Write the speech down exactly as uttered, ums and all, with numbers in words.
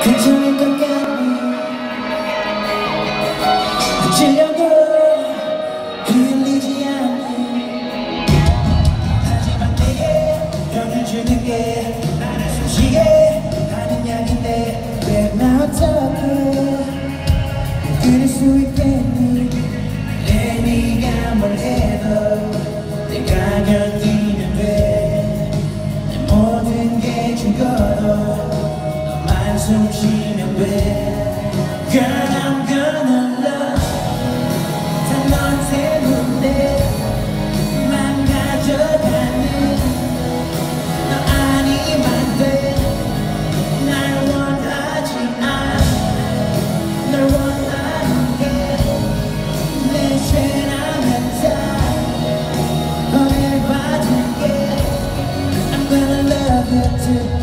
괜찮을 것 같니? 어쩌려고 흔들리지 않니? 하지만 내게 병을 주는 게 나를 숨쉬게 하는 약인데 왜 나 어떻게 그럴 수 있겠니? 내 네가 뭘 해도 내가 견디면 돼. 내 모든 게 죽어도 너만 숨쉬면 돼. Girl, I'm gonna love 다 너 때문에 망가져가는 너 아니면 돼. 날 원하지 않아 널 원하는 게 내 죄라면 다 버림받을게. I'm gonna love you too.